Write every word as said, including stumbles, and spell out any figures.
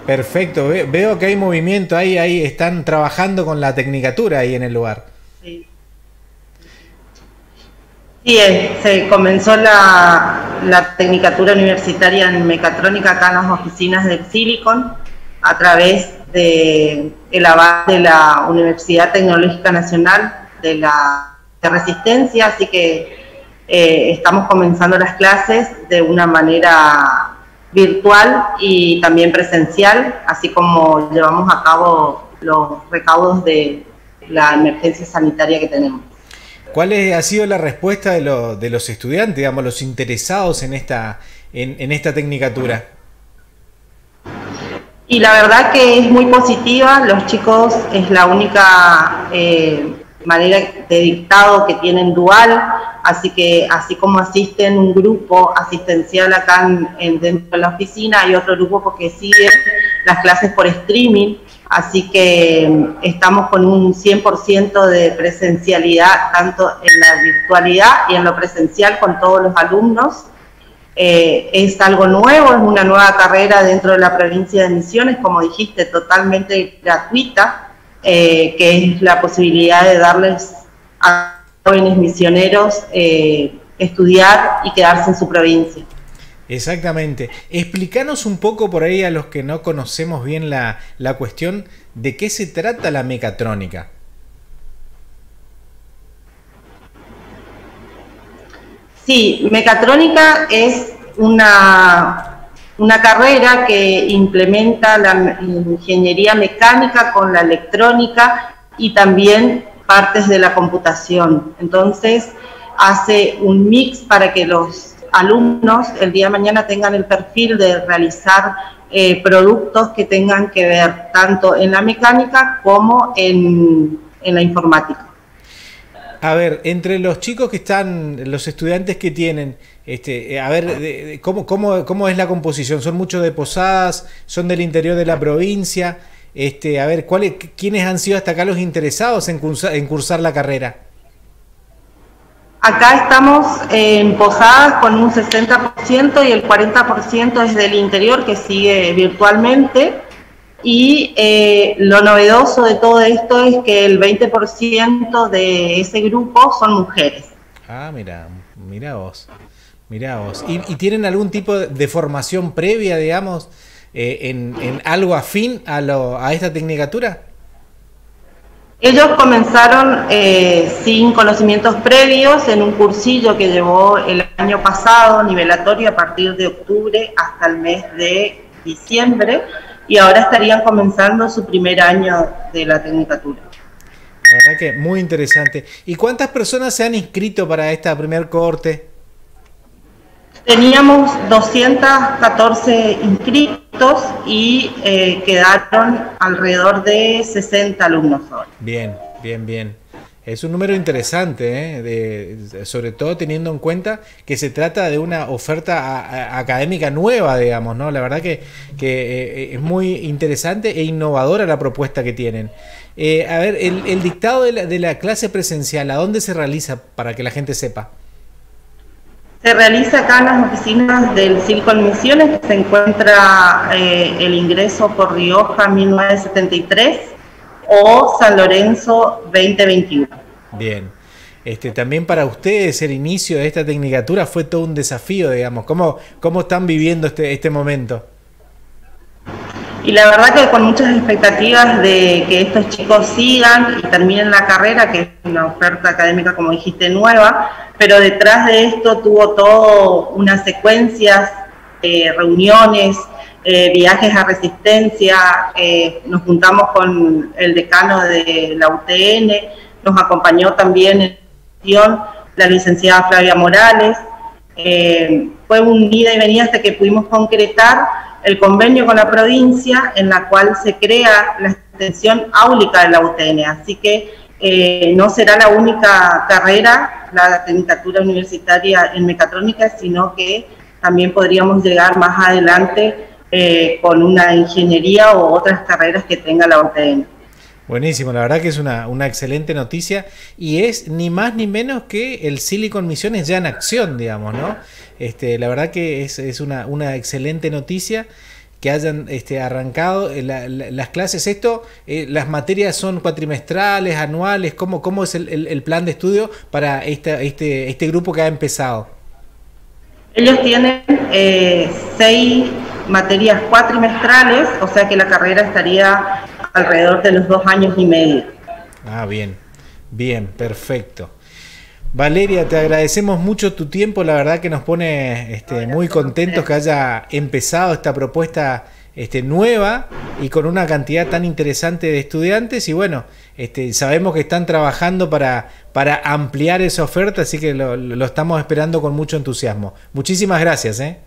Perfecto, Ve- veo que hay movimiento ahí, ahí están trabajando con la tecnicatura ahí en el lugar. Sí, sí, eh, se comenzó la, la tecnicatura universitaria en mecatrónica acá en las oficinas del Silicon a través de el aval de la Universidad Tecnológica Nacional de la de Resistencia, así que eh, estamos comenzando las clases de una manera virtual y también presencial, así como llevamos a cabo los recaudos de la emergencia sanitaria que tenemos. ¿Cuál es- ha sido la respuesta de, lo- de los estudiantes, digamos, los interesados en esta, en, en esta tecnicatura? Y la verdad que es muy positiva, los chicos es la única eh, manera de dictado que tienen dual, así que así como asisten un grupo asistencial acá en, en dentro de la oficina, hay otro grupo porque sigue las clases por streaming, así que mm, estamos con un cien por ciento de presencialidad, tanto en la virtualidad y en lo presencial con todos los alumnos. Eh, es algo nuevo, es una nueva carrera dentro de la provincia de Misiones, como dijiste, totalmente gratuita, eh, que es la posibilidad de darles a jóvenes misioneros eh, estudiar y quedarse en su provincia. Exactamente. Explícanos un poco por ahí a los que no conocemos bien la, la cuestión de qué se trata la mecatrónica. Sí, mecatrónica es una, una carrera que implementa la ingeniería mecánica con la electrónica y también partes de la computación. Entonces, hace un mix para que los alumnos el día de mañana tengan el perfil de realizar eh, productos que tengan que ver tanto en la mecánica como en, en la informática. A ver, entre los chicos que están, los estudiantes que tienen, este, eh, a ver, de- de- ¿cómo, cómo, cómo es la composición? ¿Son muchos de Posadas? ¿Son del interior de la provincia? Este, a ver, ¿cuáles, quiénes han sido hasta acá los interesados en cursar, en cursar la carrera? Acá estamos en Posadas con un sesenta por ciento y el cuarenta por ciento es del interior que sigue virtualmente. Y eh, lo novedoso de todo esto es que el veinte por ciento de ese grupo son mujeres. Ah, mira, mira vos, mira vos. ¿Y, y tienen algún tipo de, de formación previa, digamos, eh, en, en algo afín a, lo, a esta tecnicatura? Ellos comenzaron eh, sin conocimientos previos en un cursillo que llevó el año pasado, nivelatorio, a partir de octubre hasta el mes de diciembre, y ahora estarían comenzando su primer año de la tecnicatura. La verdad que muy interesante. ¿Y cuántas personas se han inscrito para esta primer cohorte? Teníamos doscientos catorce inscritos y eh, quedaron alrededor de sesenta alumnos hoy. Bien, bien, bien. Es un número interesante, ¿eh? De, sobre todo teniendo en cuenta que se trata de una oferta a, a, académica nueva, digamos, ¿no? La verdad que, que eh, es muy interesante e innovadora la propuesta que tienen. Eh, a ver, el, el dictado de la, de la clase presencial, ¿a dónde se realiza para que la gente sepa? Se realiza acá en las oficinas del Silicon Misiones, que se encuentra eh, el ingreso por Rioja mil novecientos setenta y tres o San Lorenzo dos mil veintiuno. Bien. Este, también para ustedes el inicio de esta tecnicatura fue todo un desafío, digamos. ¿Cómo, cómo están viviendo este, este momento? Y la verdad que con muchas expectativas de que estos chicos sigan y terminen la carrera, que es una oferta académica, como dijiste, nueva, pero detrás de esto tuvo todo unas secuencias, eh, reuniones, eh, viajes a Resistencia, eh, nos juntamos con el decano de la U T N, nos acompañó también en la licenciada Flavia Morales, eh, fue un ida y venida hasta que pudimos concretar el convenio con la provincia en la cual se crea la extensión áulica de la U T N, así que eh, no será la única carrera, la tecnicatura universitaria en mecatrónica, sino que también podríamos llegar más adelante eh, con una ingeniería o otras carreras que tenga la U T N. Buenísimo, la verdad que es una, una excelente noticia y es ni más ni menos que el Silicon Misiones ya en acción, digamos, ¿no? Este, la verdad que es, es una, una excelente noticia que hayan este, arrancado la, la, las clases. Esto, eh, las materias son cuatrimestrales, anuales, ¿cómo, cómo es el, el, el plan de estudio para esta, este, este grupo que ha empezado? Ellos tienen eh, seis materias cuatrimestrales, o sea que la carrera estaría alrededor de los dos años y medio. Ah, bien, bien, perfecto. Valeria, te agradecemos mucho tu tiempo, la verdad que nos pone este, muy contentos que haya empezado esta propuesta este, nueva y con una cantidad tan interesante de estudiantes y bueno, este, sabemos que están trabajando para, para ampliar esa oferta, así que lo, lo estamos esperando con mucho entusiasmo. Muchísimas gracias, ¿eh?